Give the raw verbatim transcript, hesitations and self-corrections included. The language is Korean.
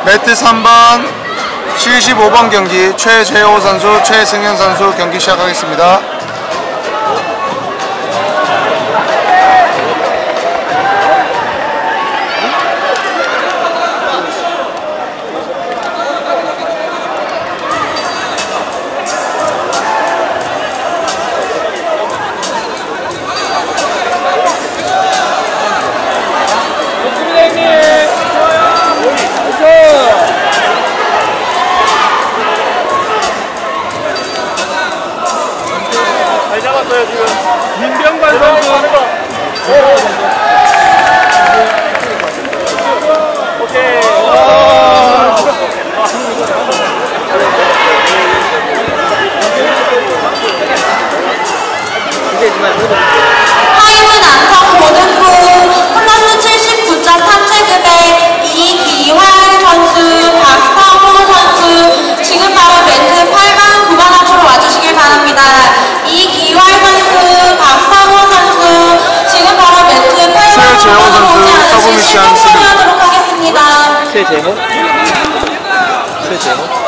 매트 삼 번 칠십오 번 경기 최재호 선수, 최승현 선수 경기 시작하겠습니다. 잘 잡았어요 지금. 민병관 선수. 오케이. 하이브 남성 고등부 플러스 칠십구 점 삼 체급의 이기활 선수, 박성호 선수 지금 바로 매트 팔 번, 구 번 앞으로 와주시길 바랍니다. 이기활 선수, 박성호 선수 지금 바로 매트 팔 번, 최재호 선수 서브미션 하도록 하겠습니다. 최재호? 최재호?